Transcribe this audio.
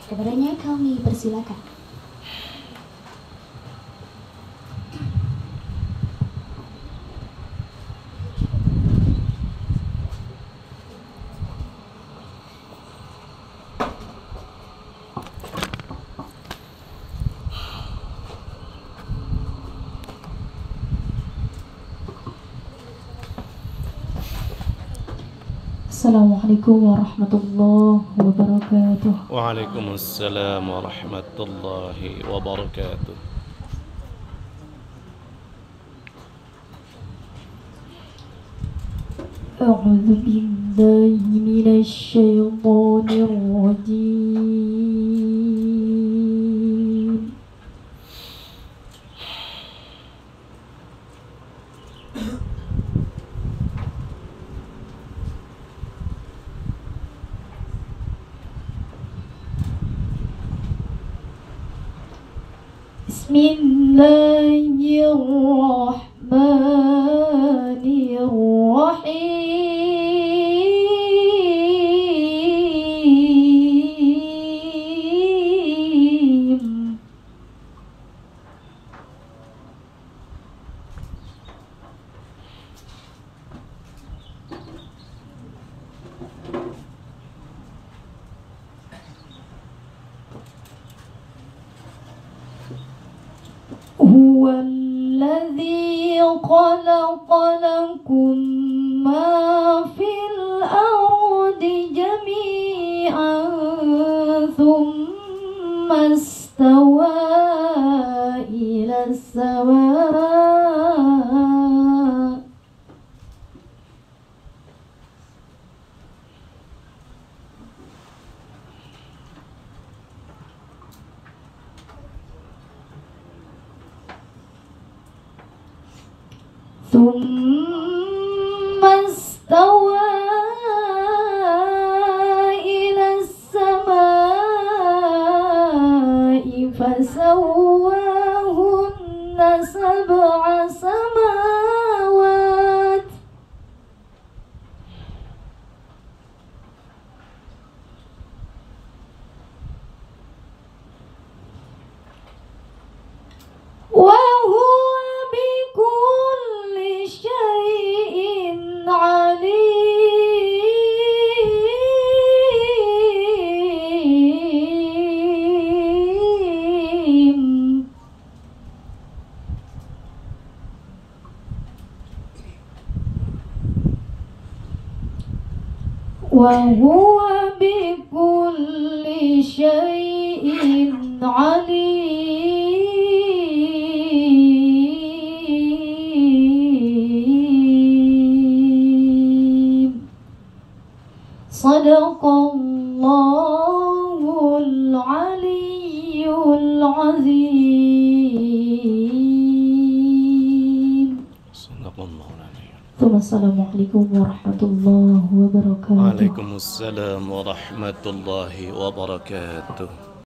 Kepadanya kami persilakan. Assalamualaikum warahmatullahi wabarakatuh. Waalaikumsalam warahmatullahi wabarakatuh. A'udzu billahi minasy syaithanir rajim. Bismillahirrahmanirrahim. هو الذي خلق لكم ما في الأرض جميعا ثم استوى إلى السماء ثم استوى إلى السماء فسواهن سبع سماوات وهو بكل شيء عليم. وهو بكل شيء عليم. صدق الله العلي العظيم. ثم السلام عليكم ورحمة الله وبركاته. Waalaikumsalam warahmatullahi wabarakatuh.